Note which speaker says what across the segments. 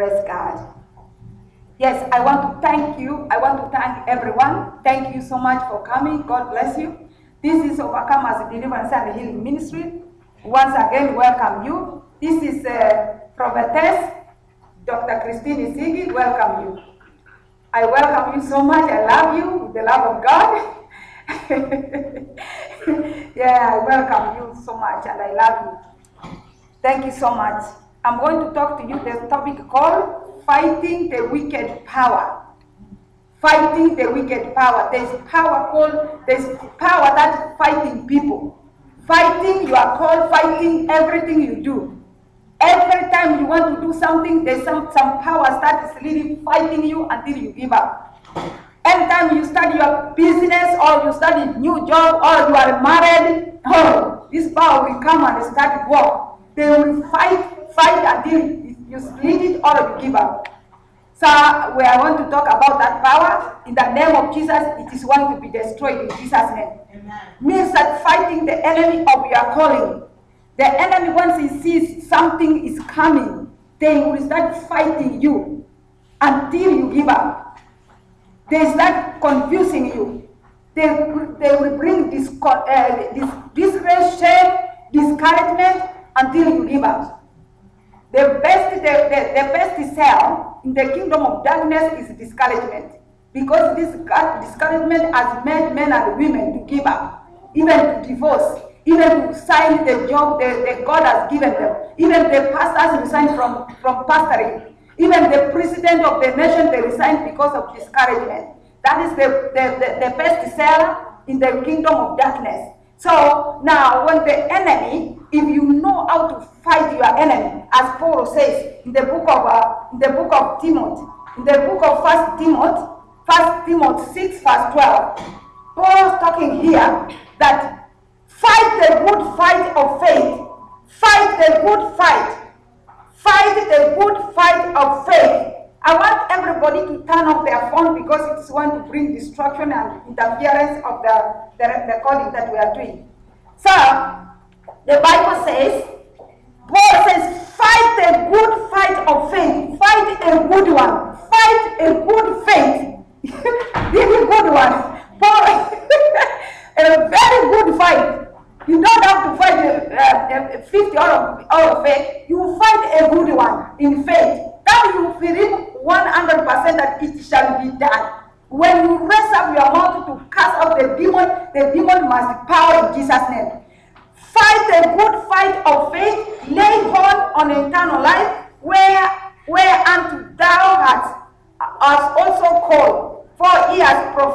Speaker 1: Praise God. Yes, I want to thank you. I want to thank everyone. Thank you so much for coming. God bless you. This is Overcomers Deliverance and Healing Ministry. Once again, welcome you. This is Prophetess Dr. Christine Isigi. Welcome you. I welcome you so much. I love you with the love of God. Yeah, I welcome you so much and I love you. Thank you so much. I'm going to talk to you the topic called Fighting the Wicked Power. Fighting the wicked power. There's power that's fighting people. Fighting, you are called fighting everything you do. Every time you want to do something, there's some power that is really fighting you until you give up. Anytime you start your business or you start a new job or you are married, this power will come and start work. They will fight until you split it or you give up. So we are going to talk about that power. In the name of Jesus, it is going to be destroyed in Jesus' name. Amen. Means that fighting the enemy of your calling. The enemy, once he sees something is coming, they will start fighting you until you give up. They start confusing you. They will bring disgrace, shame, discouragement until you give up. The best cell in the kingdom of darkness is discouragement, because this discouragement has made men and women to give up, even to divorce, even to sign the job that God has given them. Even the pastors resign from pastoring. Even the president of the nation, they resign because of discouragement. That is the best seller in the kingdom of darkness. So now when the enemy, if you know how to fight your enemy, as Paul says in the book of Timothy, in the book of 1 Timothy 6 verse 12, Paul is talking here that fight the good fight of faith. Fight the good fight. Fight the good fight of faith. I want everybody to turn off their phone because it is going to bring destruction and interference of the recording that we are doing. So, the Bible says, Paul says, fight the good fight of faith. Fight a good one. Fight a good faith. Really good one. Paul, a very good fight. You don't have to fight 50 out of faith. You fight a good one in faith. That you believe 100% that it shall be done. When you raise up your mouth to cast out the demon must power in Jesus' name. Fight a good fight of faith, lay hold on eternal life, whereunto thou hast also called, for he has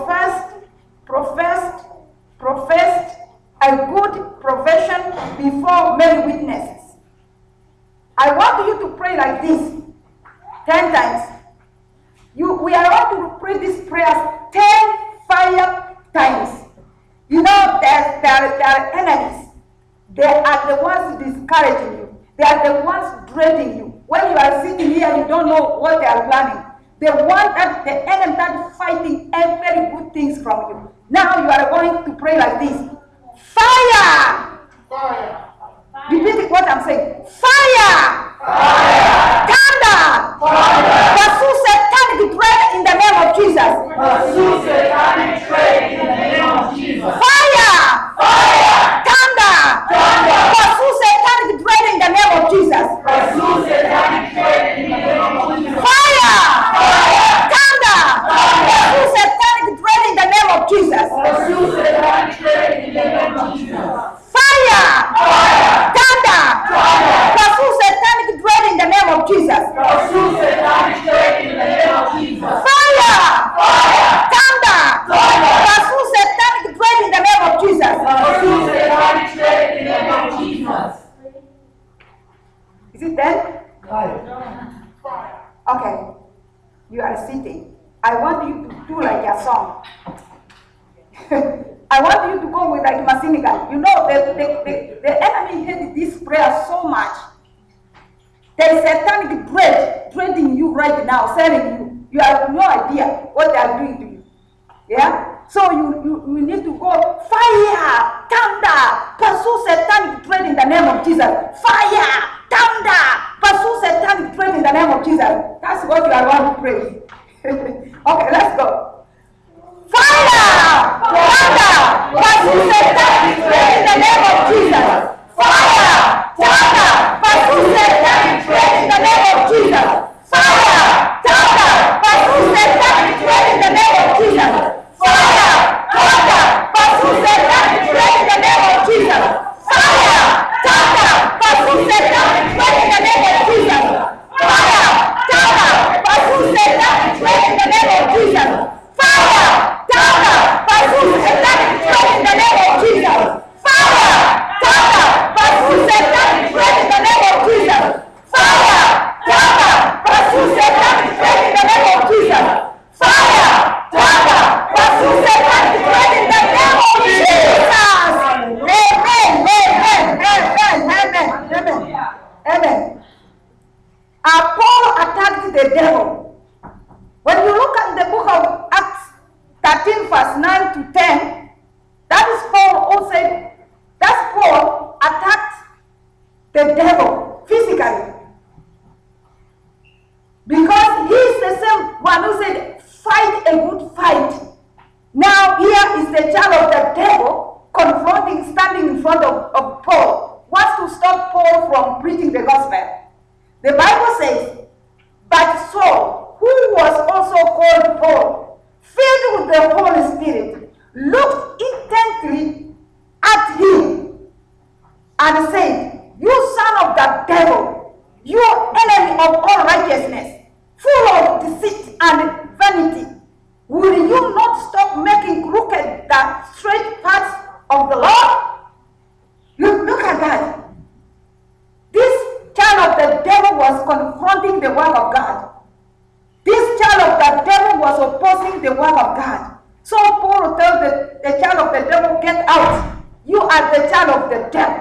Speaker 1: professed a good profession before many witnesses. I want you to pray like this 10 times. We are going to pray these prayers 10 fire times. You know, there are enemies. They are the ones discouraging you. They are the ones dreading you. When you are sitting here, you don't know what they are planning. The enemy that is fighting every good things from you. Now you are going to pray like this. Fire! Fire! Repeat what I'm saying. Fire! Fire! Thunder! Fire! Pursue satanic dread in the name of Jesus.
Speaker 2: Pursue satanic dread in the name of Jesus.
Speaker 1: Fire! Fire! Thunder!
Speaker 2: Thunder!
Speaker 1: Pursue satanic dread in the name of Jesus.
Speaker 2: Pursue satanic dread in the name of Jesus.
Speaker 1: Fire!
Speaker 2: Fire!
Speaker 1: Thunder!
Speaker 2: Thunder!
Speaker 1: Pursue satanic dread in the name of Jesus.
Speaker 2: Pursue satanic dread in the name of Jesus.
Speaker 1: Fire!
Speaker 2: Fire!
Speaker 1: Thunder!
Speaker 2: Thunder!
Speaker 1: Pursue satanic dread in the name of Jesus.
Speaker 2: Pursue satanic dread in the name of Jesus.
Speaker 1: Fire!
Speaker 2: Fire!
Speaker 1: Thunder!
Speaker 2: Thunder!
Speaker 1: Pursue satanic dread in the name of Jesus.
Speaker 2: Pursue satanic dread in the name of Jesus.
Speaker 1: Is it then?
Speaker 2: Fire!
Speaker 1: Okay. You are sitting. I want you to do like a song. I want you to go with like Masinigan. You know, the enemy hates this prayer so much. There is satanic dreading you right now, selling you. You have no idea what they are doing to you. Yeah? So you need to go, fire, thunder, pursue satanic dread in the name of Jesus. Fire, thunder, pursue satanic dread in the name of Jesus. Amen. Paul attacked the devil. When you look at the book of Acts 13, verse 9 to 10, that is Paul who said, that's Paul attacked the devil physically. Because he is the same one who said, fight a good fight. Now here is the child of the devil confronting, standing in front of Paul, wants to stop Paul from preaching the gospel. The Bible says, but Saul, who was also called Paul, filled with the Holy Spirit, looked intently at him and said, you son of the devil, you enemy of all righteousness, full of deceit and vanity, will you not stop making crooked the straight paths of the Lord? Look at that. This child of the devil was confronting the word of God. This child of the devil was opposing the word of God. So Paul tells the child of the devil, get out. You are the child of the devil.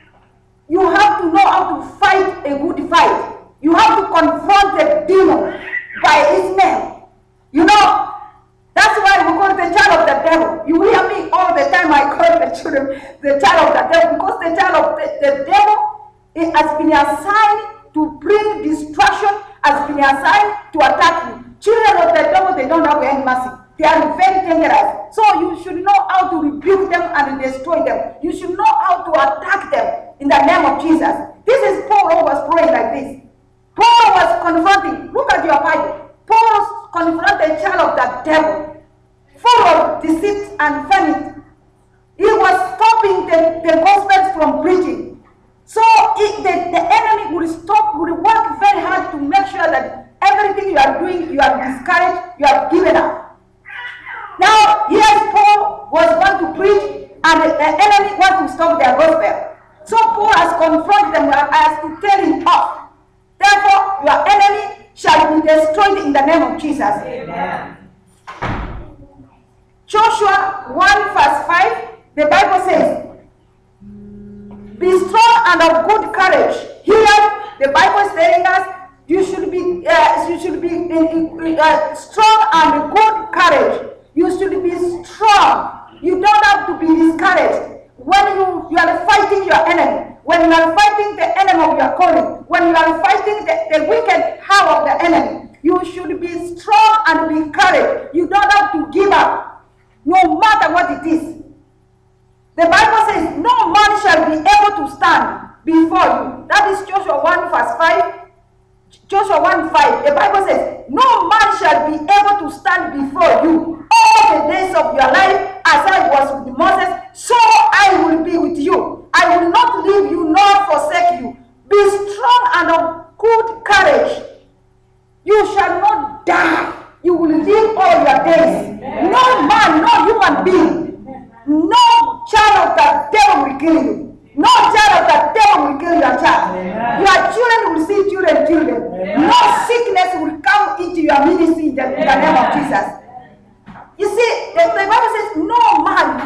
Speaker 1: You have to know how to fight a good fight. You have to confront the demon by his name. You know, that's why we call the child of the devil. You hear me all the time, I call the children the child of the devil, because the child of the devil, it has been assigned to bring destruction, has been assigned to attack you. Children of the devil, they don't have any mercy. They are very dangerous. So you should know how to rebuke them and destroy them. You should know how to attack them in the name of Jesus. This is Paul who was praying like this. Paul was confronting, look at your Bible. Paul confronted the child of the devil, full of deceit and vanity. He was stopping the gospel from preaching. So the enemy will stop, will work very hard to make sure that everything you are doing, you are discouraged, you have given up. Now, yes, Paul was going to preach, and the enemy wants to stop their gospel. So Paul has confronted them as to tell him off. Therefore, your enemy shall be destroyed in the name of Jesus. Amen. Joshua 1 verse 5, the Bible says, be strong and of good courage. Here, the Bible is telling us you should be strong and good courage. You should be strong. You don't have to be discouraged. When you are fighting your enemy, when you are fighting the enemy of your calling, when you are fighting the wicked power of the enemy, you should be strong and be courage. You don't have to give up, no matter what it is. The Bible says, no man shall be able to stand before you. That is Joshua 1 verse 5. Joshua 1:5. The Bible says, no man shall be able to stand before you all the days of your life, as I was with Moses, so I will be with you. I will not leave you nor forsake you. Be strong and of good courage. You shall not die. You will live all your days. No man, no human being, no child of the devil will kill you. No child of the devil will kill your child. Amen. Your children will see children. Amen. No sickness will come into your ministry in the name of Jesus. You see, the Bible says, no man,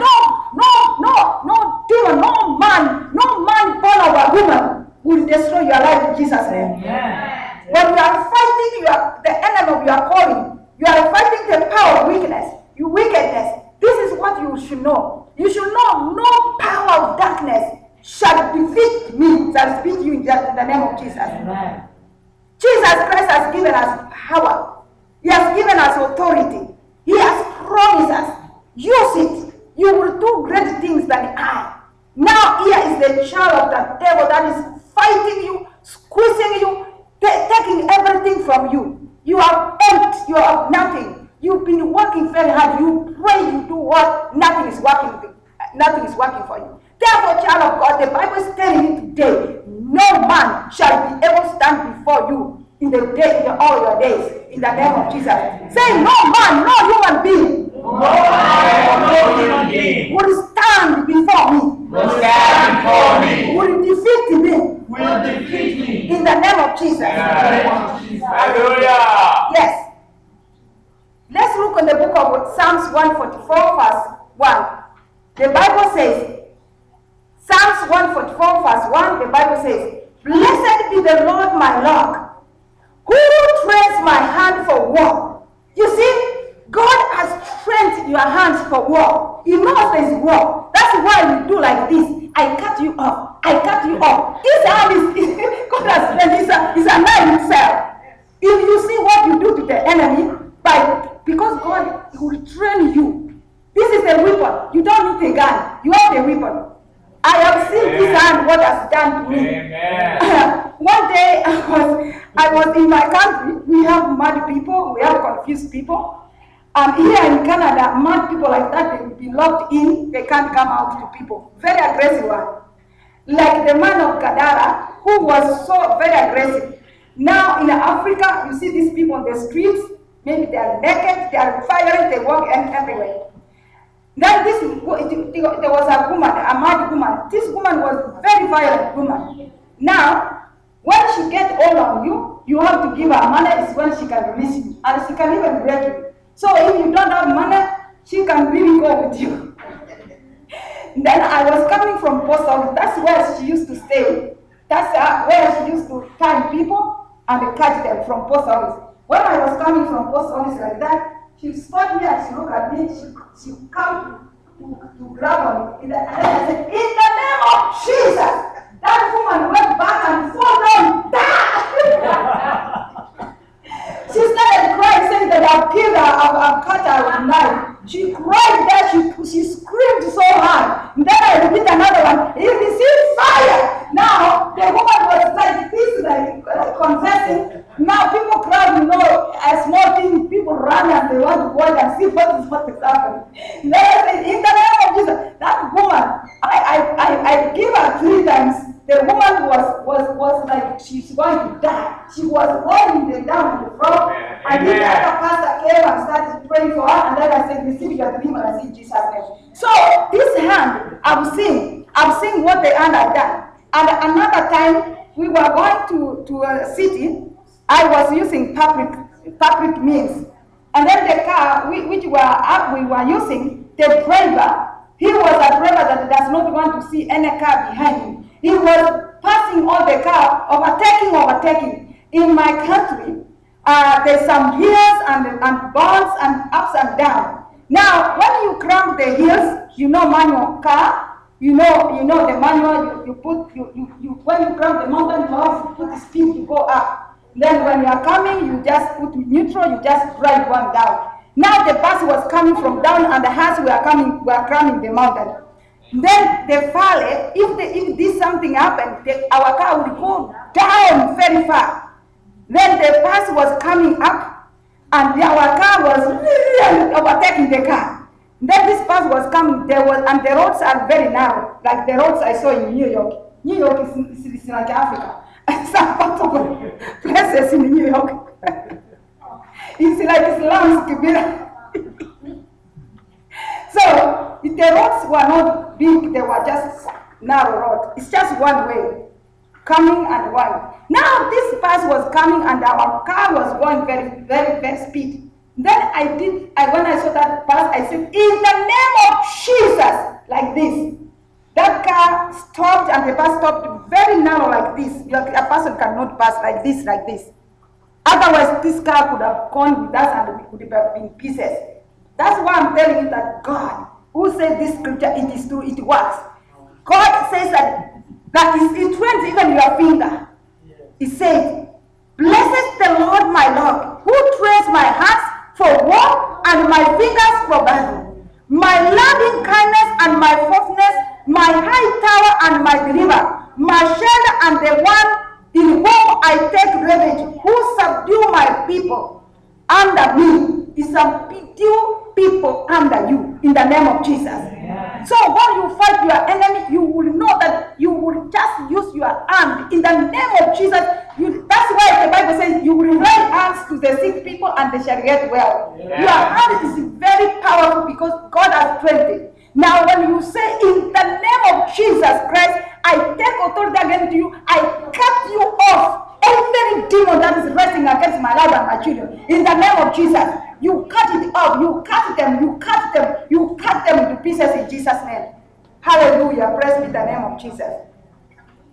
Speaker 1: no demon, no man born of a woman will destroy your life in Jesus' name. Amen. When you are fighting the enemy of your calling, you are fighting the power of wickedness. This is what you should know. You should know no power of darkness shall defeat me, shall defeat you in the name of Jesus. Amen. Jesus Christ has given us power. He has given us authority. He has promised us. Use it. You will do great things than I. Now here is the child of the devil that is fighting you, squeezing you, taking everything from you. You are empty. You have nothing. You've been working very hard. You pray, you do what? Nothing is working. Nothing is working for you. Therefore, child of God, the Bible is telling you today, no man shall be able to stand before you in all your days, in the name of Jesus. Say, no man, no human being, will stand before me. Will defeat me. In the name of Jesus. Hallelujah. Yes. Let's look in the book of Psalms 144, verse 1. The Bible says, Psalms 144 verse 1, the Bible says, Blessed be the Lord my rock, who trains my hand for war. You see, God has trained your hands for war. He knows there is war. That's why you do like this. I cut you off. I cut you off. This hand is God has trained. It's a knife himself. If you see what you do to the enemy, because God will train you. This is a weapon. You don't need a gun. You have a weapon. I have seen this hand, what has done to me. One day I was in my country. We have mad people. We have confused people. And here in Canada, mad people like that, they will be locked in. They can't come out to people. Very aggressive one. Like the man of Gadara, who was so very aggressive. Now in Africa, you see these people on the streets. Maybe they are naked, they are firing, they walk everywhere. Then there was a woman, a mad woman. This woman was a very violent woman. Now, when she gets hold on you, you have to give her money. Is when she can release you, and she can even break you. So if you don't have money, she can really go with you. Then I was coming from post office. That's where she used to stay. That's where she used to find people and catch them from post office. When I was coming from post office like that, she spot me and she looked at me. She come to grab on me. And then I said, in the name of Jesus, that woman went back and fell down. She started crying, saying that I've killed her, I've cut her with a knife. She cried there, she screamed so hard. And then I repeat another one, he received fire. Now, the woman was like this, like confessing. Now people crowd, a small thing, people run and they want to watch and see what is happening. Then I said, in the name of Jesus, that woman, I give her 3 times. The woman was like she's going to die. She was rolling down the floor, and then the other pastor came and started praying for her, and then I said, receive your deliverance in Jesus' name. So this hand, I've seen what the hand had done. And another time, we were going to a city. I was using public means, and then the car which we were using, the driver, he was a driver that does not want to see any car behind him. He was passing all the car, overtaking. In my country, there's some hills and bumps and ups and downs. Now, when you climb the hills, manual car, the manual, when you climb the mountain, you have to put the speed to go up. Then when you are coming, you just put neutral, you just drive one down. Now the bus was coming from down and the house we are climbing the mountain. Then the valley, if this something happened, our car would go down very far. Then the bus was coming up, and our car was really overtaking the car. Then this bus was coming, and the roads are very narrow, like the roads I saw in New York. New York is like Africa. Some part of places in New York. It's like slums. So the roads were not big, they were just narrow road. It's just one way, coming and one. Now this bus was coming and our car was going very, very, very speed. Then when I saw that bus, I said, in the name of Jesus, like this. That car stopped and the bus stopped very narrow like this. A person cannot pass like this, like this. Otherwise, this car could have gone with us and we could have been pieces. That's why I'm telling you that God, who said this scripture, it is true, it works. God says that it trains even your finger. He said, blessed the Lord my Lord, who trains my hands for war and my fingers for battle. My loving kindness and my faithfulness, my high tower and my deliverer, my shelter and the one in whom I take refuge, who subdue my people under me. He subdue people under you in the name of Jesus. Yeah. So when you fight your enemy, you will know that you will just use your hand in the name of Jesus. That's why the Bible says you will lay hands to the sick people and they shall get well. Yeah. Your hand is very powerful because God has trained it. Now when you say in the name of Jesus Christ, I take authority against you, I cut you off. Every demon that is resting against my life and my children, in the name of Jesus, you cut it off, you cut them into pieces in Jesus' name. Hallelujah. Praise be the name of Jesus.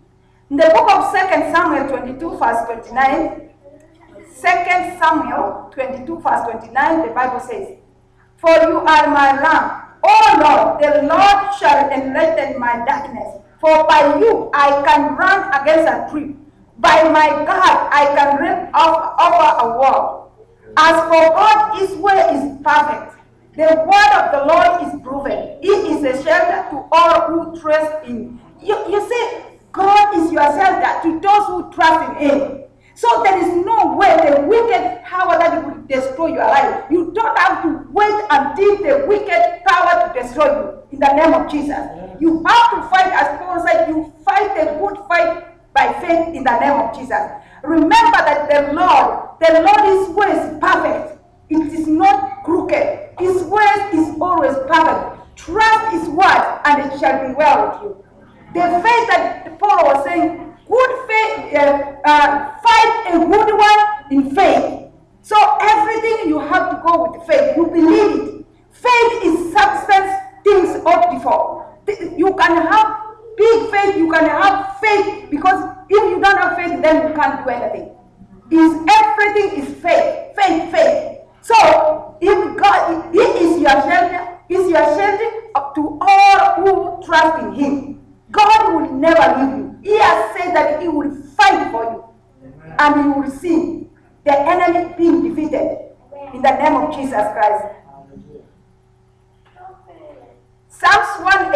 Speaker 1: In the book of 2 Samuel 22, verse 29, 2 Samuel 22, verse 29, the Bible says, "For you are my lamp, O Lord, the Lord shall enlighten my darkness. For by you I can run against a tree. By my God I can run over a wall. As for God, his way is perfect. The word of the Lord is proven. He is a shelter to all who trust in." You see, God is your shelter to those who trust in him. So there is no way the wicked power that will destroy your life. You don't have to wait until the wicked power to destroy you. In the name of Jesus. You have to fight, as Paul said, you fight the good fight by faith in the name of Jesus. Remember that the Lord, his way is perfect. It is not crooked. His ways is always perfect. Trust his word and it shall be well with you. The faith that Paul was saying, good faith, fight a good one in faith. So everything you have to go with faith. You believe it. Faith is substance things hoped for. You can have big faith, you can have faith, because if you don't have faith, then you can't do anything. Everything is faith, faith, faith. So if God, he is your shelter to all who trust in him. God will never leave you. He has said that he will fight for you. Amen. And you will see the enemy being defeated in the name of Jesus Christ. Psalms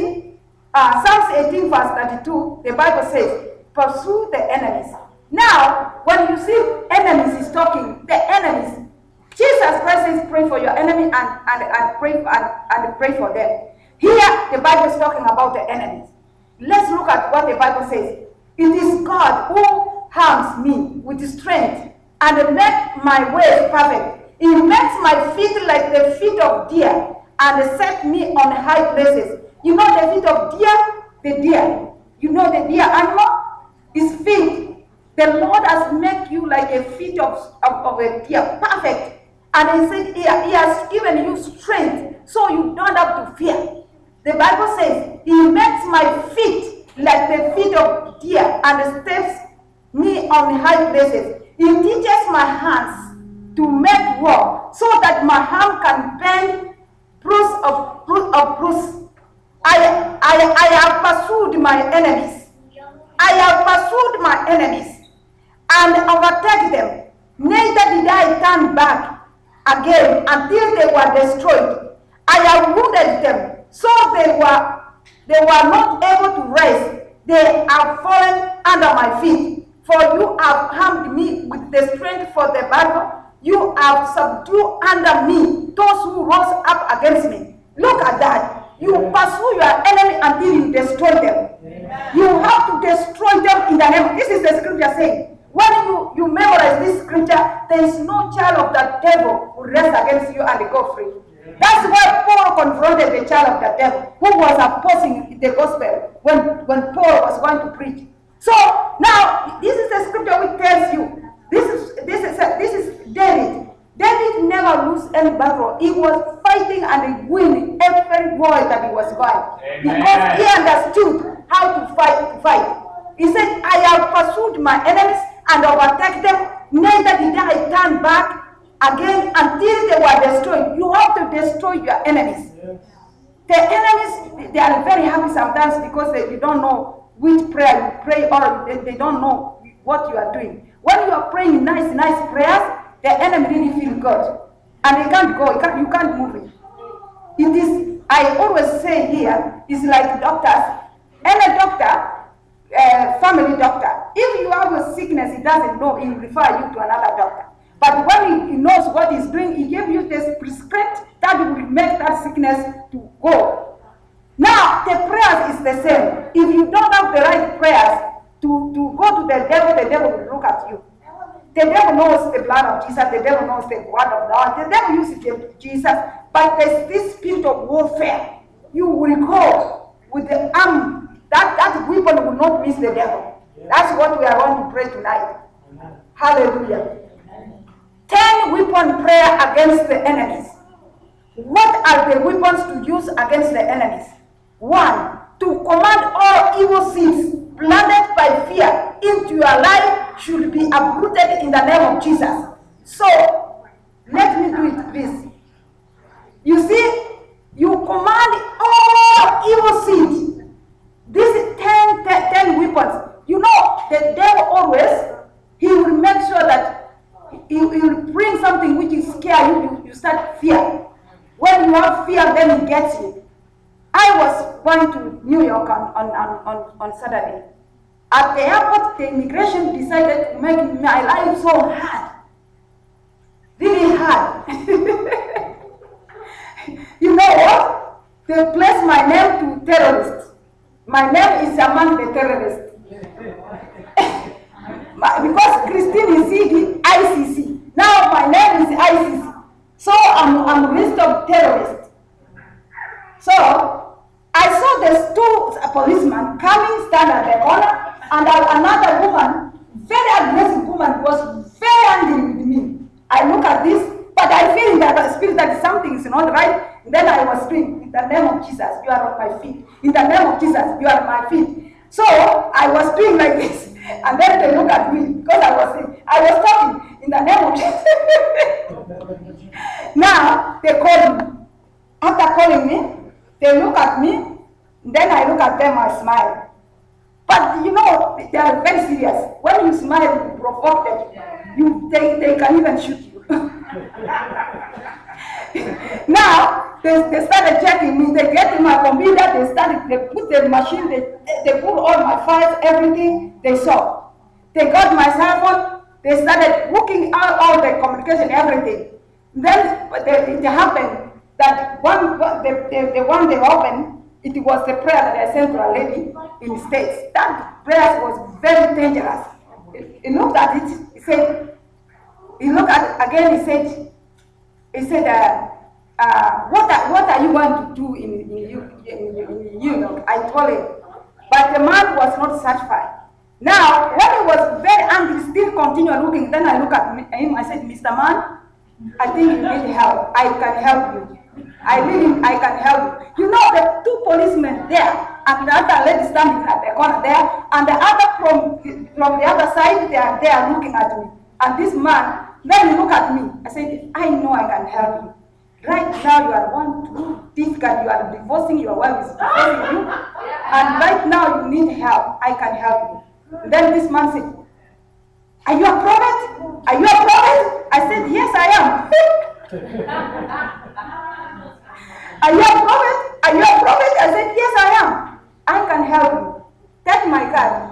Speaker 1: 18 verse 32, the Bible says, "Pursue the enemies." Now, when you see enemies is talking, the enemies, Jesus Christ says, pray for your enemy and pray for them. Here, the Bible is talking about the enemies. Let's look at what the Bible says. "It is God who arms me with strength and makes my way perfect. He makes my feet like the feet of deer and set me on high places." You know the feet of deer? The deer. You know the deer animal? His feet. The Lord has made you like a feet of a deer. Perfect. And he said he has given you strength so you don't have to fear. The Bible says, "He makes my feet like the feet of deer and steps me on high places. He teaches my hands to make war so that my arm can bend bruise of bruise. I have pursued my enemies. I have pursued my enemies and overtake them. Neither did I turn back again until they were destroyed. I have wounded them, so they were not able to rise. They have fallen under my feet. For you have armed me with the strength for the battle. You have subdued under me those who rose up against me." Look at that. You pursue your enemy until you destroy them. Amen. You have to destroy them in the name. This is the scripture saying. When you memorize this scripture, there is no child of the devil who rests against you and go free. That's why Paul confronted the child of the devil who was opposing the gospel when Paul was going to preach. So now this is the scripture which tells you this is David. David never lose any battle. He was fighting and winning every war that he was going. Amen. Because he understood how to fight. He said, "I have pursued my enemies and overtake them. Neither did I turn back again until they were destroyed." You have to destroy your enemies. Yes. The enemies, they are very happy sometimes because you don't know which prayer you pray, or they don't know what you are doing. When you are praying nice prayers, the enemy really feels good. And they can't go, you can't move it. It is, I always say here, it's like doctors. Any doctor, family doctor, if you have a sickness, he doesn't know, he will refer you to another doctor. But when he knows what he's doing, he gives you this prescription that will make that sickness to go. Now, the prayers is the same. If you don't have the right prayers to go to the devil will look at you. The devil knows the blood of Jesus, the devil knows the word of God, the devil uses Jesus, but there's this spirit of warfare. You will go with the arm, that weapon will not miss the devil. That's what we are going to pray tonight. Amen. Hallelujah. 10 weapon prayer against the enemies. What are the weapons to use against the enemies? 1, to command all evil seeds planted by fear into your life should be uprooted in the name of Jesus. So, let me do it, please. You see, you command all evil seed. These 10 weapons. You know, the devil always, he will make sure that he will bring something which is scare you. You start fear. When you have fear, then he gets you. I was going to New York on Saturday. At the airport, the immigration decided to make my life so hard. Really hard. You know what? They placed my name to terrorist. My name is among the terrorists. Because Christine is ICC. Now my name is ICC. So I'm a list of terrorists. So I saw these two policemen coming, stand at the corner, and another woman, very aggressive woman, was very angry with me. I look at this, but I feel in the spirit that something is not right. Then I was screaming, in the name of Jesus, you are on my feet. In the name of Jesus, you are on my feet. So I was doing like this, and then they look at me because I was talking in the name of Jesus. Now they call me. After calling me, they look at me. Then I look at them, I smile. But you know, they are very serious. When you smile, you provoke them. They can even shoot you. Now they started checking me. They get in my computer. They put the machine. They put all my files, everything they saw. They got my cell phone. They started looking out all the communication, everything. Then it happened that the one they opened, it was the prayer that I sent to a lady in the States. That prayer was very dangerous. He looked at it. He looked at it again. He said, what are you going to do in New York? I told him, but the man was not satisfied. Now, when he was very angry, still continued looking. Then I look at him. I said, Mr. Man, I think you need help. I can help you. I can help you. You know, the two policemen there, and the other lady standing at the corner there, and the other from the other side, they are there looking at me. And this man, then he look at me. I said, I know I can help you. Right now you are one too difficult. You are divorcing, your wife is divorcing you. And right now you need help. I can help you. Then this man said, are you a prophet? Are you a prophet? I said, yes, I am. Are you a prophet? Are you a prophet? I said, yes, I am. I can help you. Take my card.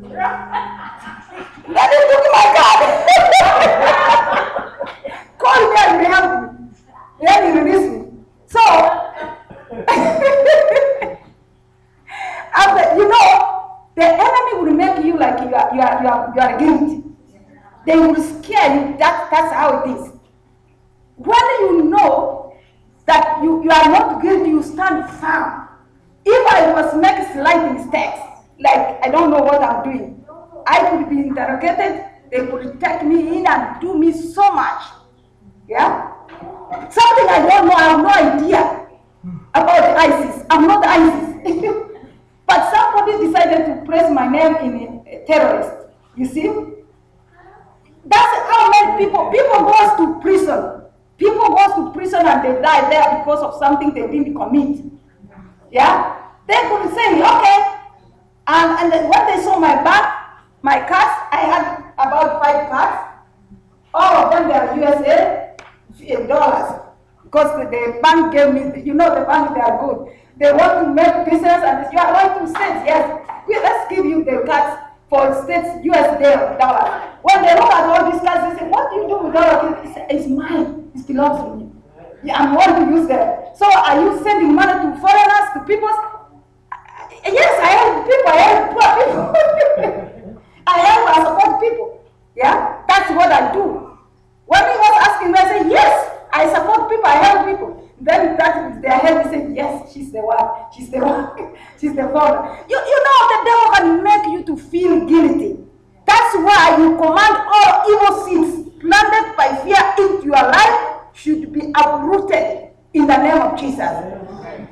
Speaker 1: Then he took my card. Call me and help me. Then he released me. So, after, you know, the enemy will make you like you are guilty. They will scare you. That's how it is. When you know that you are not guilty, you stand firm. If I was making slight mistakes, like I don't know what I'm doing, I could be interrogated. They could take me in and do me so much. Yeah? Something I don't know, I have no idea about ISIS. I'm not ISIS. But somebody decided to place my name in a terrorist. You see? That's how many people go to prison. People go to prison and they die there because of something they didn't commit. Yeah? They could say, okay. And then when they saw my back, my cards, I had about 5 cards. All of them, they are USA dollars. Because the bank gave me, you know, the bank, they are good. They want to make business and you are going to states, yes. Let's give you the cards for states, US dollars. When they look at all these cards, they say, what do you do with dollars? It's mine. It belongs to me. Yeah, I'm going to use them. So are you sending money to foreigners, to people? Yes, I help people. I help poor people. I support people. Yeah, that's what I do. When he was asking me, I said, yes, I support people. I help people. Then that with their head, they say, yes, she's the one. She's the one. She's the one. You know, the devil can make you to feel guilty. That's why you command all evil seeds planted by fear into your life should be uprooted in the name of Jesus.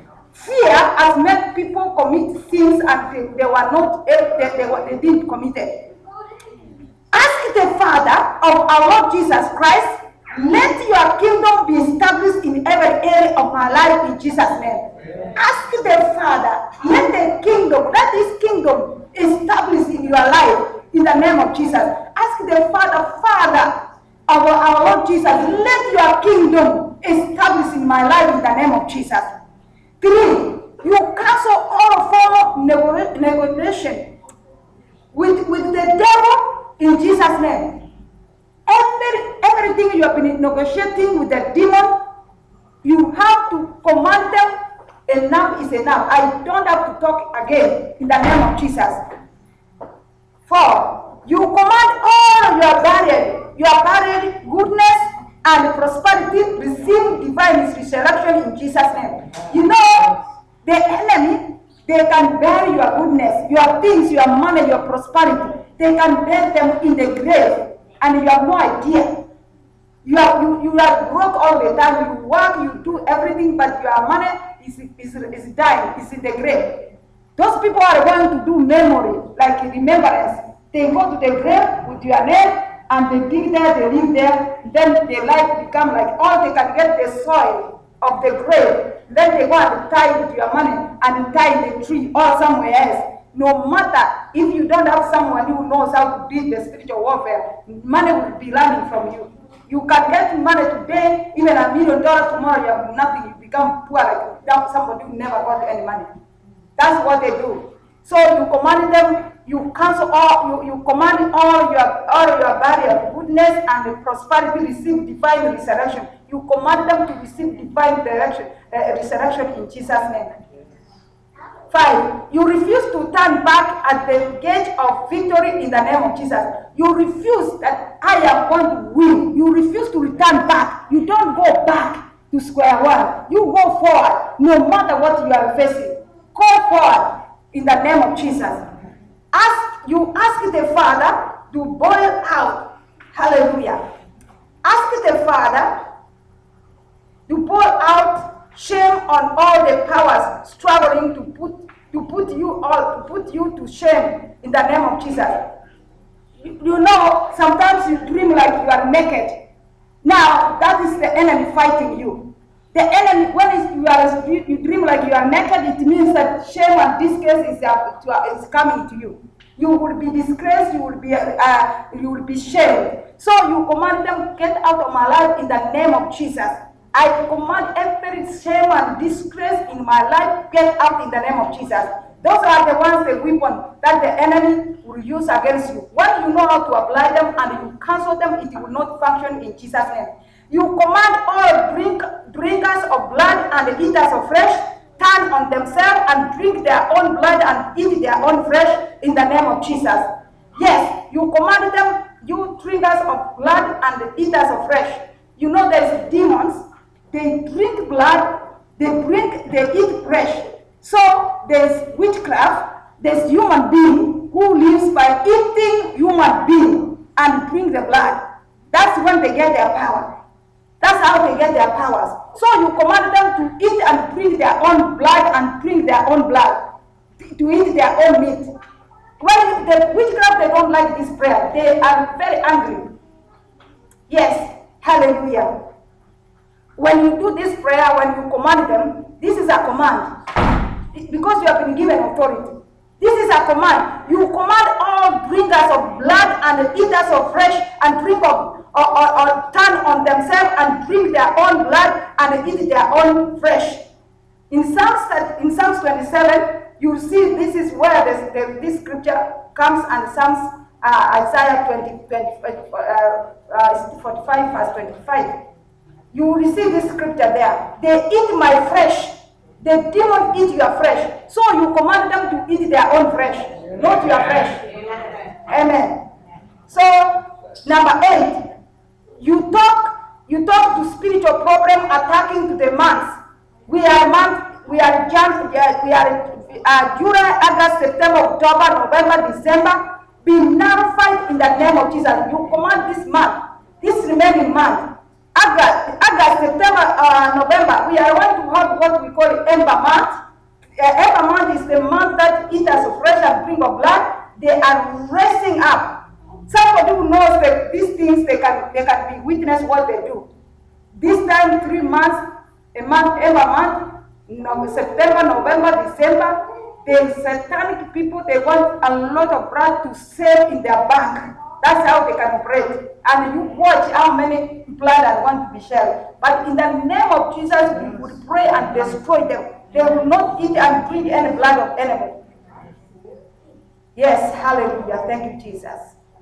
Speaker 1: Fear has made people commit sins and they were not, they didn't commit it. Ask the Father of our Lord Jesus Christ, let your kingdom be established in every area of my life in Jesus' name. Ask the Father, let this kingdom established in your life in the name of Jesus. Ask the Father of our Lord Jesus, let your kingdom establish in my life in the name of Jesus. 3, you cancel all form of negotiation with the devil in Jesus' name. Everything you have been negotiating with the demon, you have to command them, enough is enough. I don't have to talk again in the name of Jesus. 4, you command all your barren goodness and prosperity, receive divine resurrection in Jesus' name. You know, the enemy, they can bury your goodness, your things, your money, your prosperity. They can bury them in the grave, and you have no idea. You are broke all the time. You work, you do everything, but your money is dying, is in the grave. Those people are going to do memory, like remembrance. They go to the grave with your name, and they dig there, they live there. Then their life become like all they can get the soil of the grave. Then they go and tie with your money and tie in the tree or somewhere else. No matter if you don't have someone who knows how to deal the spiritual warfare, money will be learning from you. You can get money today, even $1 million tomorrow, you have nothing, you become poor like somebody who never got any money. That's what they do. So you command them, you cancel all, you command all your barrier, goodness and prosperity, receive divine resurrection. You command them to receive divine resurrection in Jesus' name. 5, you refuse to turn back at the gate of victory in the name of Jesus. You refuse that I am going to win. You refuse to return back. You don't go back to square one. You go forward no matter what you are facing. Go forward in the name of Jesus. Ask the Father to boil out. Hallelujah. Ask the Father to boil out shame on all the powers struggling to put you to shame in the name of Jesus. You know, sometimes you dream like you are naked. Now that is the enemy fighting you. The enemy, when you dream like you are naked, it means that shame and disgrace is coming to you. You will be disgraced. You will be shamed. So you command them, get out of my life in the name of Jesus. I command every shame and disgrace in my life, get out in the name of Jesus. Those are the ones, the weapon that the enemy will use against you. When you know how to apply them and you cancel them, it will not function in Jesus' name. You command all drinkers of blood and eaters of flesh, turn on themselves and drink their own blood and eat their own flesh in the name of Jesus. Yes, you command them, you drinkers of blood and eaters of flesh. You know there's demons. They drink blood, they eat flesh. So there's witchcraft, there's human being who lives by eating human being and drink the blood. That's when they get their power. That's how they get their powers. So you command them to eat and drink their own blood and drink their own blood, to eat their own meat. When the witchcraft, they don't like this prayer. They are very angry. Yes, hallelujah. When you do this prayer, when you command them, this is a command. Because you have been given authority. This is a command. You command all drinkers of blood and eaters of flesh and drink of, or turn on themselves and drink their own blood and eat their own flesh. In Psalms 27, you see this is where this scripture comes, and Psalms Isaiah 45 verse 25. You will receive this scripture there. They eat my flesh. The demon eat your flesh. So you command them to eat their own flesh, not your flesh. Amen. So number 8, you talk to spiritual problem attacking to the months. We are July, August, September, October, November, December. Be nullified in the name of Jesus. You command this month, this remaining month. August, September, November, we are going to have what we call Ember month. every month is the month that eat as a fresh and drink of blood. They are raising up. Somebody who knows that these things, they can be witness what they do. This time, 3 months, every month, September, November, December, the satanic people, they want a lot of blood to save in their bank. That's how they can operate. And you watch how many blood are going to be shed. But in the name of Jesus, we would pray and destroy them. They will not eat and drink any blood of enemy. Yes, hallelujah. Thank you, Jesus.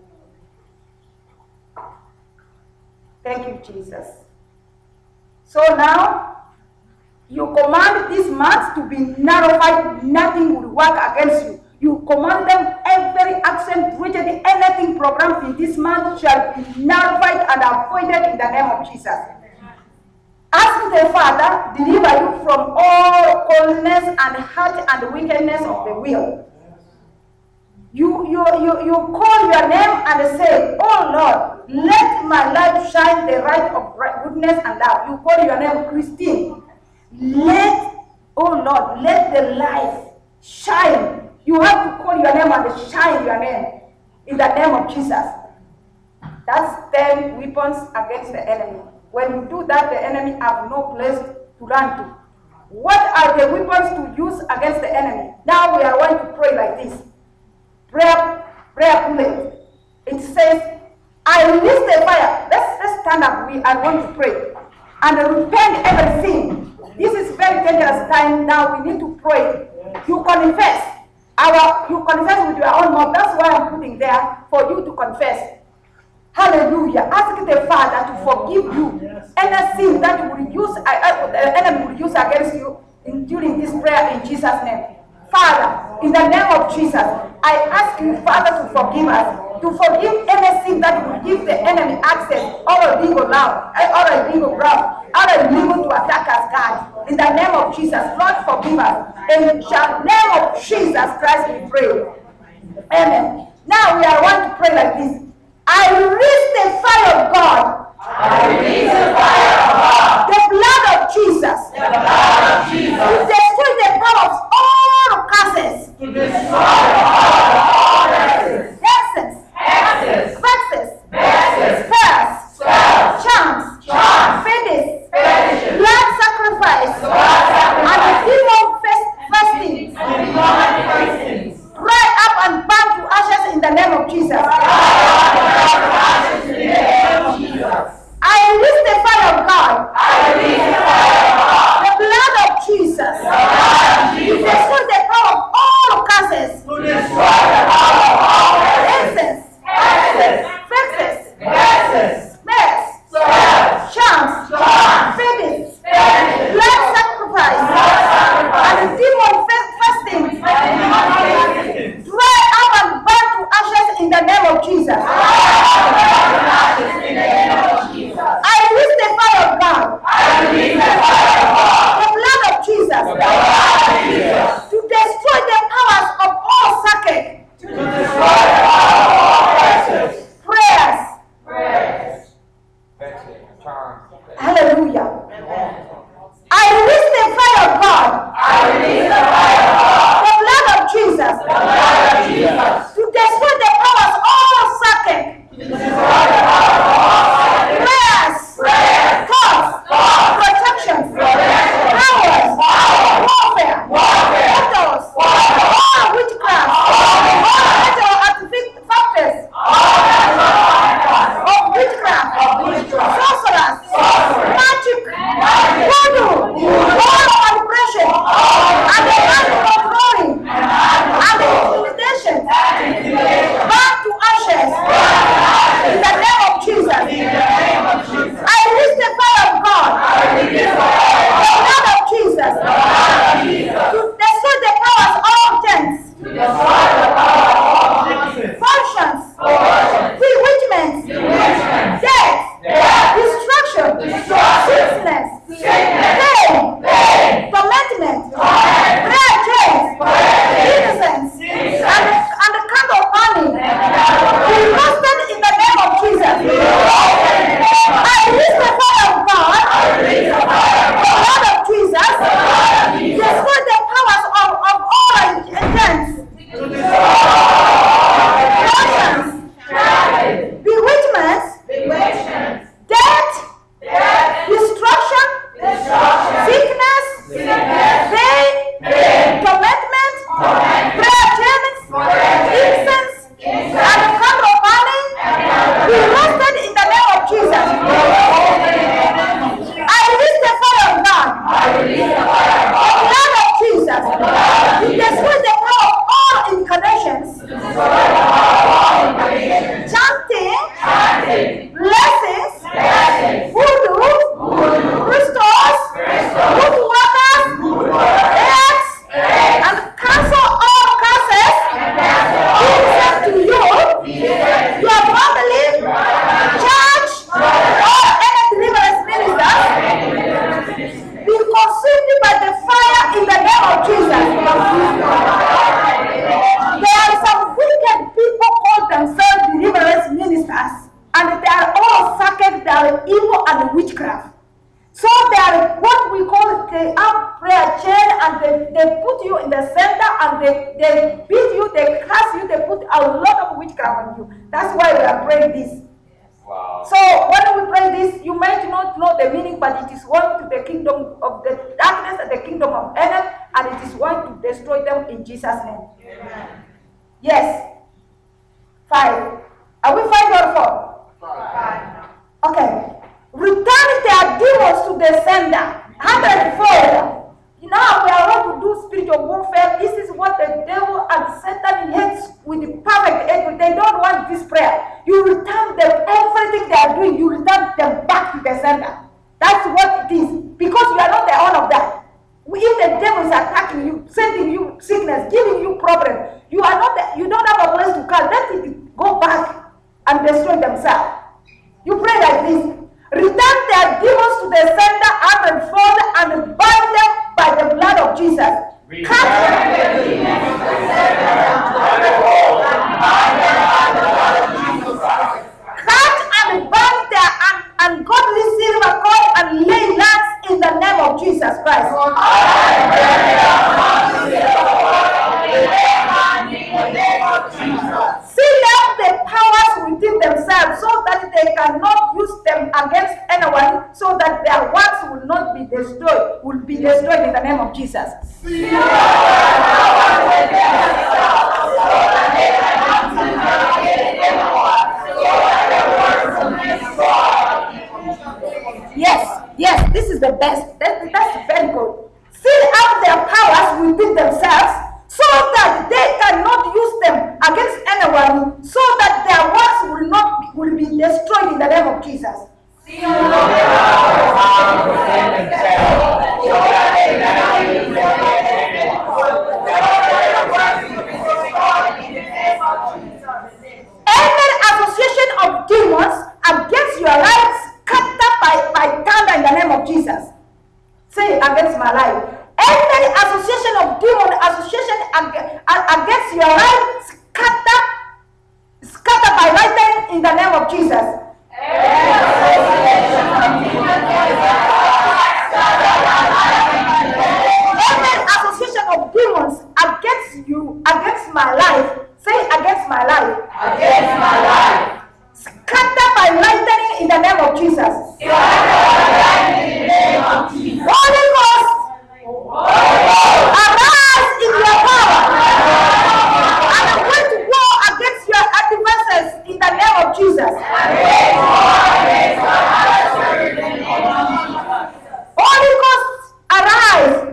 Speaker 1: Thank you, Jesus. So now, you command these months to be nullified. Nothing will work against you. You command them, every action, tragedy, anything programmed in this month shall be nullified and avoided in the name of Jesus. Ask the Father, deliver you from all coldness and hurt and wickedness of the will. You call your name and say, oh Lord, let my light shine the light of goodness and love. You call your name Christine. Oh Lord, let the light shine. You have to call your name and shine your name in the name of Jesus. That's 10 weapons against the enemy. When you do that, the enemy have no place to run to. What are the weapons to use against the enemy? Now we are going to pray like this. Prayer bullet. It says, I release the fire. Let's stand up. We are going to pray and repent everything. This is very dangerous time now. We need to pray. You confess. You confess with your own mouth. That's why I'm putting there for you to confess. Hallelujah. Ask the Father to forgive you. Any sin that you will use, the enemy will use against you during this prayer in Jesus' name. Father, in the name of Jesus, I ask you, Father, to forgive us. To forgive any sin that will give the enemy access or illegal ground, or illegal ground, or illegal to attack us, God. In the name of Jesus, Lord, forgive us. In the name of Jesus Christ, we pray. Amen. Now we are going to pray like this. I release the fire of God.
Speaker 2: I release the fire of God.
Speaker 1: The blood of Jesus.
Speaker 2: The blood of Jesus.
Speaker 1: To destroy the power of all curses.
Speaker 2: To destroy all curses.
Speaker 1: Hexes.
Speaker 2: Hexes.
Speaker 1: Vexes.
Speaker 2: Vexes.
Speaker 1: Spells.
Speaker 2: Spells.
Speaker 1: Charms.
Speaker 2: Charms.
Speaker 1: Fetishes.
Speaker 2: Fetishes.
Speaker 1: Blood sacrifice.
Speaker 2: Blood sacrifice.
Speaker 1: And demon fasting.
Speaker 2: And demonic fastings.
Speaker 1: Dry up and burn to ashes in the name of Jesus. I release the fire of God.
Speaker 2: I release the fire of God.
Speaker 1: The blood of Jesus.
Speaker 2: The blood of Jesus.
Speaker 1: To destroy the power of all curses.
Speaker 2: To destroy the power of all curses.
Speaker 1: Hexes.
Speaker 2: Hexes.
Speaker 1: Vexes.
Speaker 2: Vexes.
Speaker 1: Spells.
Speaker 2: Spells.
Speaker 1: Charms.
Speaker 2: Charms.
Speaker 1: Fetishes.
Speaker 2: Fetishes.
Speaker 1: Blood sacrifice.
Speaker 2: Blood sacrifice.
Speaker 1: And demon fasting.
Speaker 2: And demonic fastings.
Speaker 1: Dry up and burn to ashes in the name of Jesus. I release the fire of God.
Speaker 2: I release the fire of God.
Speaker 1: The blood of Jesus.
Speaker 2: The blood of Jesus.
Speaker 1: To destroy the powers of all circuit.
Speaker 2: To destroy the power of all curses.
Speaker 1: Prayers.
Speaker 2: Prayers.
Speaker 1: Hallelujah. I release the fire of God.
Speaker 2: I release the fire of God.
Speaker 1: The blood of Jesus.
Speaker 2: The blood of Jesus.
Speaker 1: To destroy the powers of all circuit.
Speaker 2: To destroy the power of all curses.
Speaker 1: Prayers.
Speaker 2: Prayers.
Speaker 1: Thoughts.
Speaker 2: Thoughts.
Speaker 1: Protection.
Speaker 2: Protection.
Speaker 1: Powers.
Speaker 2: Power.
Speaker 1: Warfare. and witchcraft. So they are what we call the arm prayer chain, and they put you in the center, and they beat you, they curse you, they put a lot of witchcraft on you. That's why we are praying this.
Speaker 2: Wow.
Speaker 1: So when we pray this, you might not know the meaning, but it is one to the kingdom of the darkness and the kingdom of Eden, and it is one to destroy them in Jesus' name.
Speaker 2: Amen.
Speaker 1: Yes. 5. Are we 5 or 4?
Speaker 2: 5.
Speaker 1: Okay. Return their demons to the sender. 104. Now we are going to do spiritual warfare. This is what the devil and Satan hates with the perfect hatred. They don't want this prayer. You return them, everything they are doing, you return them back to the sender. That's what it is. Because you are not the owner of that. If the devil is attacking you, sending you sickness, giving you problems, you are not. You don't have a place to call. Let it go back and destroy themselves. You pray like this. Return their demons to the sender and Father, and bind them by the blood of Jesus. Cut and bind their ungodly silver cord and lay hands in the name of Jesus Christ. Seal up the powers within themselves so that they cannot use them against anyone, so that their works will not be destroyed, will be destroyed in the name of Jesus. Yes, this is the best. That's very good. Seal up their powers within themselves so that they cannot use them against anyone, so that their works will be destroyed in the name of Jesus. Any association of demons against your life, scattered by thunder in the name of Jesus. Say against my life. Any association of demon association against your life, scattered by lightning in the name of Jesus. Any association of demons against you, against my life. Say against my life.
Speaker 2: Against my life.
Speaker 1: Scattered by lightning in the name of Jesus. Holy Ghost, arise in your power and wage war against your adversaries in the name of Jesus. Holy Ghost, arise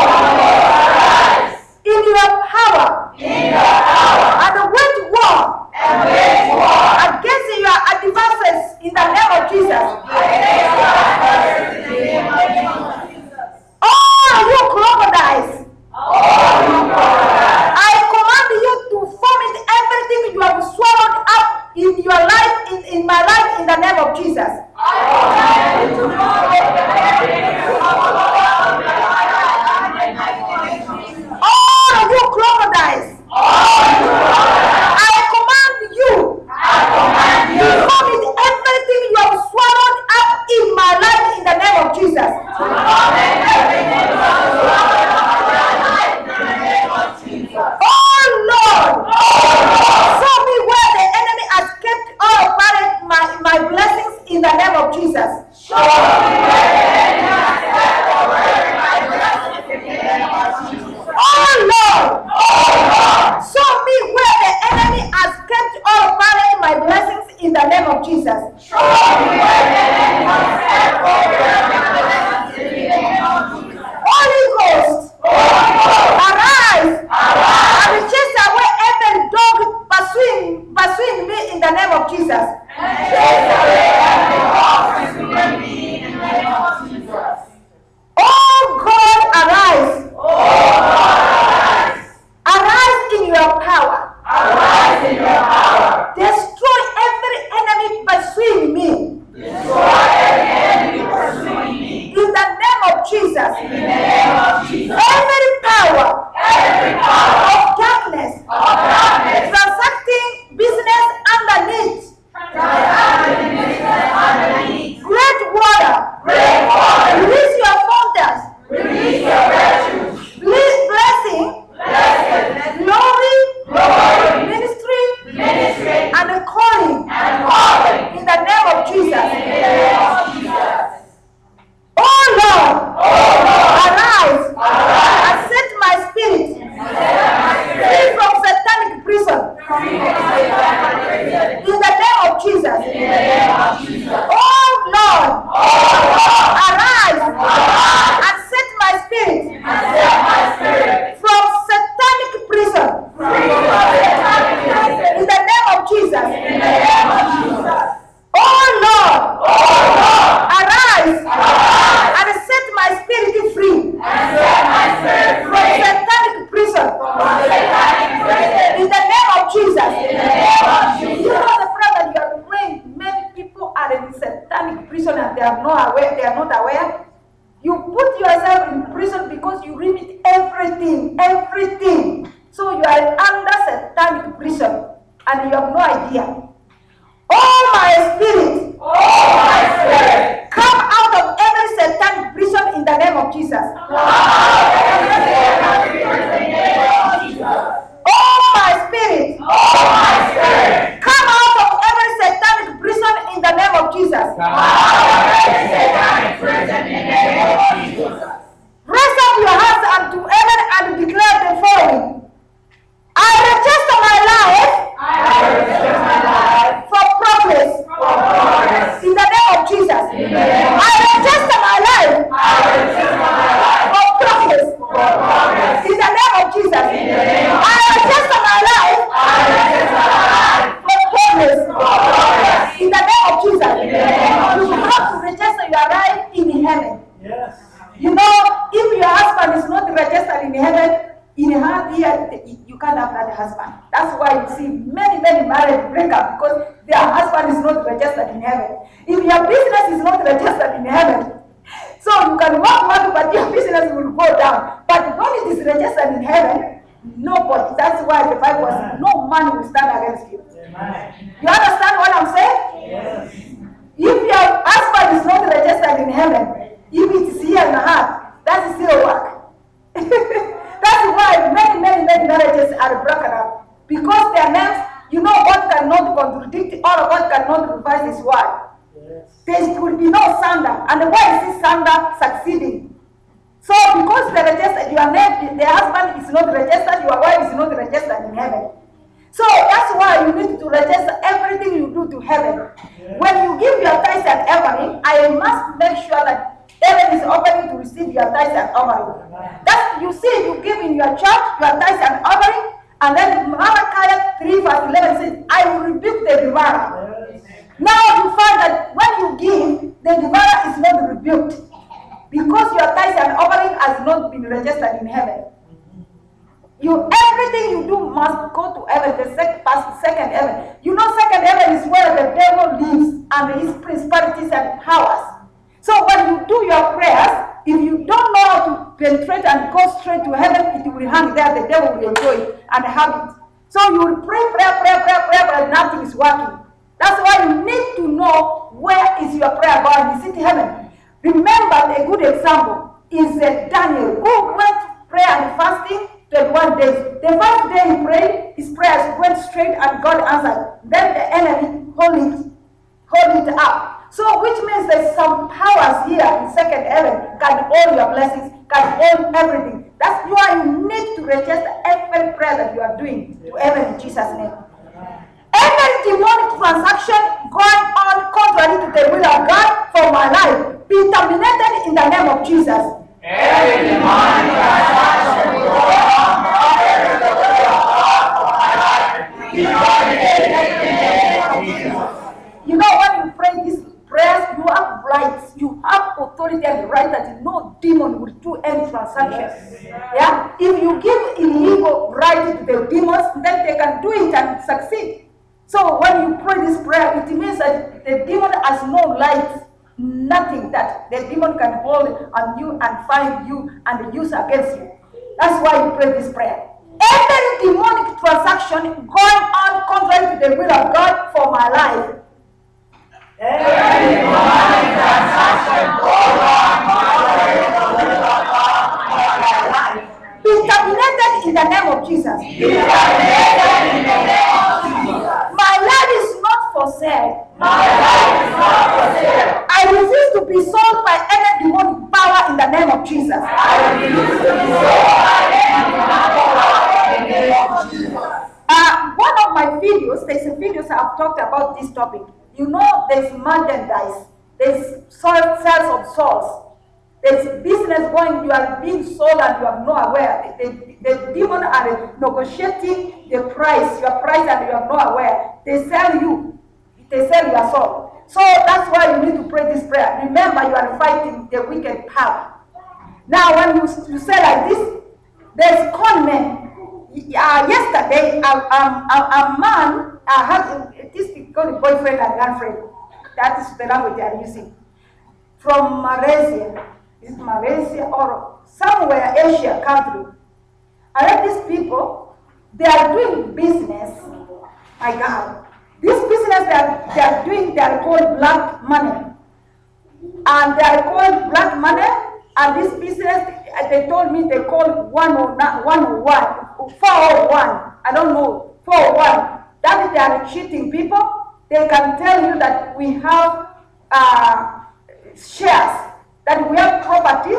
Speaker 1: in your power and wage war against your adversaries in the name of Jesus. All you crocodiles, I command you to vomit everything you have swallowed up in your life, in my life, in the name of Jesus. All you crocodiles, I command you to vomit everything you have swallowed up in my life, in the name of Jesus. Oh Lord, show me where the enemy has kept all of my blessings in the name of Jesus. Oh Lord, show me where the enemy has kept all of my blessings in the name of Jesus. Holy Ghost, arise and chase away every dog pursuing me in the name of Jesus. Oh God, arise. Arise in your power. Destroy every enemy pursuing me. In the name of Jesus. Every power of darkness transacting business underneath. Great war and they are not aware. You put yourself in prison because you remit everything. So you are under satanic prison and you have no idea. Oh my spirit, come out of every satanic prison in the name of Jesus. Oh my spirit, come out of every satanic prison in the name of Jesus. Raise up your hands unto heaven and declare the following. I register my life for progress in the name of Jesus. I register my life for progress in the name of Jesus. I register my life for progress in the name of Jesus. You have to register your life in heaven.
Speaker 3: Yes.
Speaker 1: You know, if your husband is not registered in heaven, you can't have that husband. That's why you see many marriage break up because their husband is not registered in heaven. If your business is not registered in heaven, so you can work, but your business will go down. But when it is registered in heaven, nobody. That's why the Bible says no man will stand against you.
Speaker 3: Amen.
Speaker 1: You understand what I'm saying?
Speaker 3: Yes.
Speaker 1: If your husband is not registered in heaven, if it's here in the heart, that is still work. That's why many marriages are broken up. Because their names, you know, God cannot contradict or God cannot revise his word.
Speaker 3: Yes.
Speaker 1: There will be no slander. And why is this slander succeeding? So because your name, the husband is not registered, your wife is not registered in heaven. So that's why you need to register everything you do to heaven.
Speaker 3: Yes.
Speaker 1: When you give your tithes and offering, I must make sure that heaven is open to receive your tithes and offering. That you see, you give in your church your tithes and offering, and then Malachi 3 verse 11 says, I will rebuke the devourer.
Speaker 3: Yes.
Speaker 1: Now you find that when you give, the devourer is not rebuked because your tithes and offering has not been registered in heaven. Everything you do must go to heaven, past second heaven. You know, second heaven is where the devil lives and his principalities and powers. So when you do your prayers, if you don't know how to penetrate and go straight to heaven, it will hang there. The devil will enjoy it and have it. So you will pray, but nothing is working. That's why you need to know where is your prayer going. Is it heaven? Remember, a good example is Daniel, who went prayer and fasting 21 days. The first day he prayed, his prayers went straight and God answered. Then the enemy hold it up. So which means there's some powers here in second heaven can hold your blessings, can hold everything. That's why you need to register every prayer that you are doing to heaven in Jesus' name. Every demonic transaction going on contrary to the will of God for my life be terminated in the name of Jesus.
Speaker 2: Every demonic transaction going on contrary to the will of God for my life be terminated in the name of Jesus.
Speaker 1: You know, when you pray these prayers, you have rights, you have authority and right that no demon will do any transaction. Yeah? If you give illegal right to the demons, then they can do it and succeed. So when you pray this prayer, it means that the demon has no light, nothing that the demon can hold on you and find you and use against you. That's why you pray this prayer. Every demonic transaction going on contrary to the will of God for my life.
Speaker 2: Every demonic transaction going on contrary to the will of God for my life
Speaker 1: be terminated in the name of Jesus.
Speaker 2: be terminated in the name of Jesus.
Speaker 1: My life is not for sale.
Speaker 2: My life is not for sale.
Speaker 1: I refuse to be sold by any demonic power in the name of Jesus.
Speaker 2: I refuse to be sold by any demonic power in the name of Jesus.
Speaker 1: One of my videos, there's a videos I've talked about this topic. You know, there's merchandise, there's sales of souls. There's business going, you are being sold and you are not aware. The demon are negotiating the price, your price, and you are not aware. They sell you. They sell your soul. So that's why you need to pray this prayer. Remember, you are fighting the wicked power. Now, when you say like this, there's con men. Yesterday, a man has this is called boyfriend and girlfriend. That is the language they are using. from Malaysia. Is Malaysia or somewhere Asia country. I read these people, they are doing business. My God. This business they are doing, they are called black money. And they are called black money, and this business, they told me they call 101, 401, I don't know, 401. That is, they are cheating people. They can tell you that we have shares, that we have property,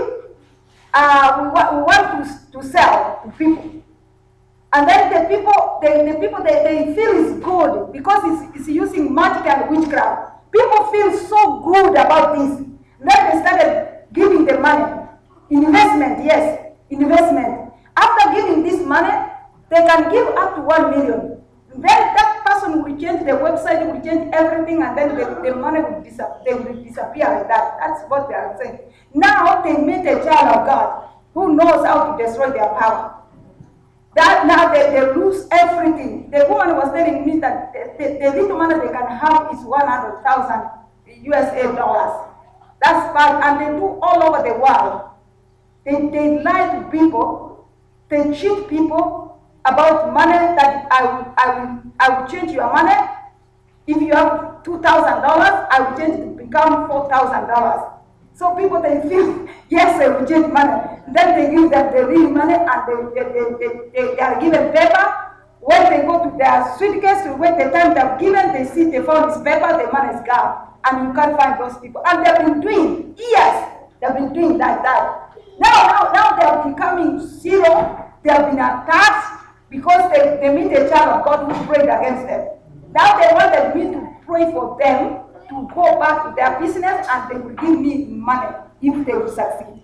Speaker 1: we want to sell to people. And then the people they feel it's good because it's using magic and witchcraft. People feel so good about this. Then they started giving the money. Investment, yes, investment. After giving this money, they can give up to 1 million. Then that person will change the website, will change everything, and then the money will disappear like that. That's what they are saying. Now they meet a child of God who knows how to destroy their power. That now they lose everything. The woman was telling me that the little money they can have is 100,000 USA dollars. That's bad, and they do all over the world. They lie to people, they cheat people about money that I will change your money. If you have $2,000, I will change it to become $4,000. So people, they feel, yes, they will change money. Then they give them the real money, and they are given paper. When they go to their suitcase, when the time they have given, they see they found this paper, the money is gone. And you can't find those people. And they've been doing years, they've been doing like that. Now they are becoming zero. They have been attacked because they meet a child of God who prayed against them. Now they wanted me to pray for them to go back to their business, and they will give me money if they will succeed.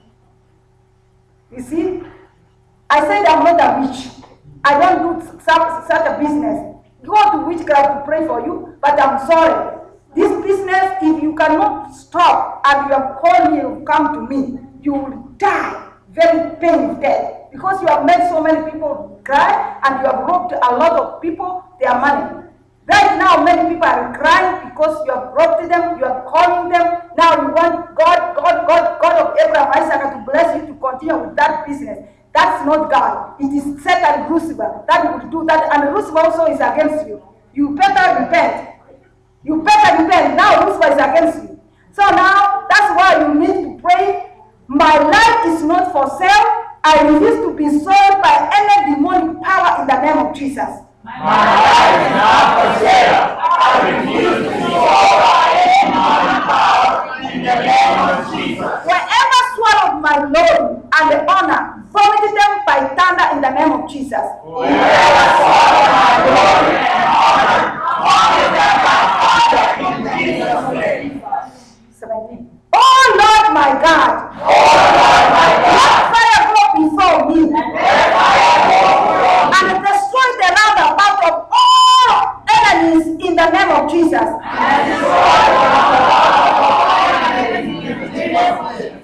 Speaker 1: You see, I said I'm not a witch. I don't do such a business. Go to witchcraft to pray for you, but I'm sorry. This business, if you cannot stop and you have called me, you come to me, you will die very painful death, because you have made so many people cry, and you have robbed a lot of people their money. Right now, many people are crying because you have robbed them, you are calling them. Now you want God of Abraham, Isaac to bless you to continue with that business. That's not God. It is Satan, Lucifer, that will do that, and Lucifer also is against you. You better repent. You better repent. Now Lucifer is against you. So now, that's why you need to pray. My life is not for sale. I refuse to be sold by any demonic power in the name of Jesus.
Speaker 2: My life is not for sale. I refuse to be sold by any demonic power in the name of Jesus.
Speaker 1: Whoever swallowed my glory and the honor, vomited them by thunder in the name of Jesus.
Speaker 2: Whoever swallowed my glory and honor, vomited them by thunder in Jesus' name.
Speaker 1: 17. Oh Lord my God,
Speaker 2: Oh Lord my God,
Speaker 1: let fire go before me,
Speaker 2: let fire go before me,
Speaker 1: and destroy the roundabout of all enemies in the name of Jesus.
Speaker 2: and destroy the roundabout of all enemies in Jesus' name.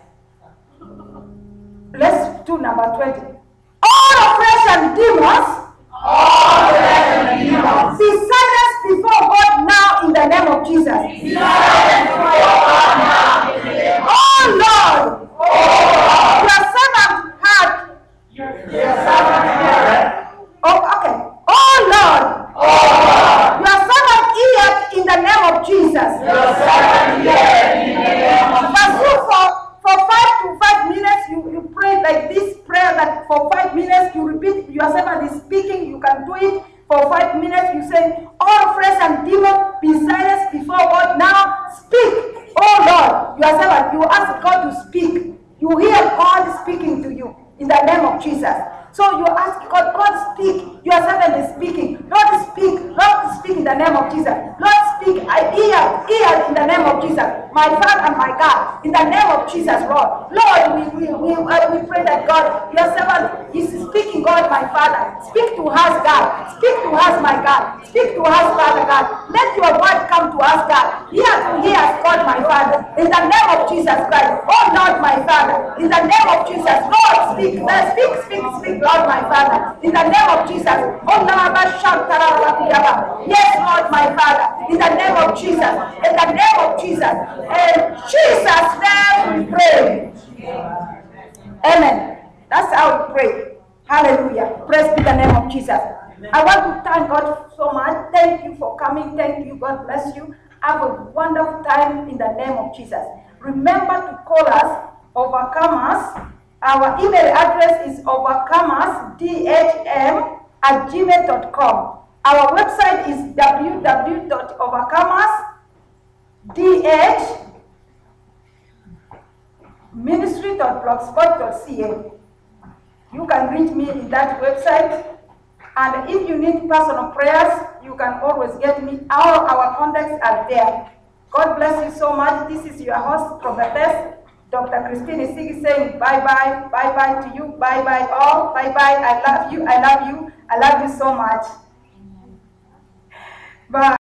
Speaker 1: Let's do number 20. All oppression demons,
Speaker 2: All flesh and demons,
Speaker 1: be silenced before God now in the name of Jesus.
Speaker 2: be silent before God now in the name of
Speaker 1: Oh Lord, your servant heard.
Speaker 2: your servant heard.
Speaker 1: Oh, okay. Oh Lord, your servant eared in the name of Jesus.
Speaker 2: Your servant heard in the name of
Speaker 1: But you for 5 to 5 minutes, you pray like this prayer, that for 5 minutes you repeat, your servant is speaking, you can do it. For 5 minutes you say, all flesh and demon, be silenced before God now. Speak, oh Lord, your servant. You ask God to speak. You hear God speaking to you in the name of Jesus. So you ask God, God speak. Your servant is speaking. Lord speak. Lord speak in the name of Jesus. Lord speak. I hear in the name of Jesus. My Father and my God, in the name of Jesus, Lord. Lord, we pray that God, your servant is speaking, God, my Father. Speak to us, God. Speak to us, my God. Speak to us, Father God. Let your word come to us, God. He has called my Father. In the name of Jesus Christ. Oh Lord, my Father. In the name of Jesus. Lord, speak. Speak, Lord, my Father. In the name of Jesus. Oh Lord, yes, Lord, my Father. In the name of Jesus. In the name of Jesus. In Jesus' name we pray. Amen. That's how we pray. Hallelujah. Praise be the name of Jesus. I want to thank God so much. Thank you for coming. Thank you. God bless you. Have a wonderful time in the name of Jesus. Remember to call us Overcomers. Our email address is overcomersdhm@gmail.com. Our website is www.overcomersdhministry.blogspot.ca. You can reach me in that website. And if you need personal prayers, you can always get me. All our contacts are there. God bless you so much. This is your host, Prophetess Dr. Christine Isigi, saying bye-bye, bye-bye to you, bye-bye all, bye-bye. I love you, I love you, I love you so much. Bye.